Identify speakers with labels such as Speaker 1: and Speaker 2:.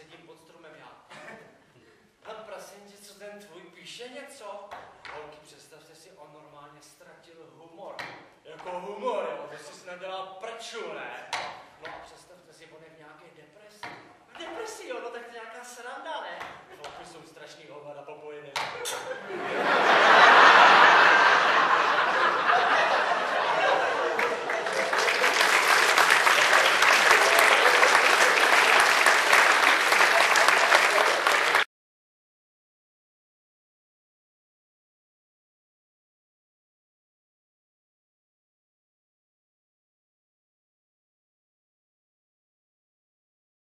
Speaker 1: sedím pod stromem já. A prosím tě, co ten tvůj píše něco? Holky, představte si, on normálně ztratil humor. Jako humor, jo, to si snad dělá prču, ne? No a představte si, on je v nějaké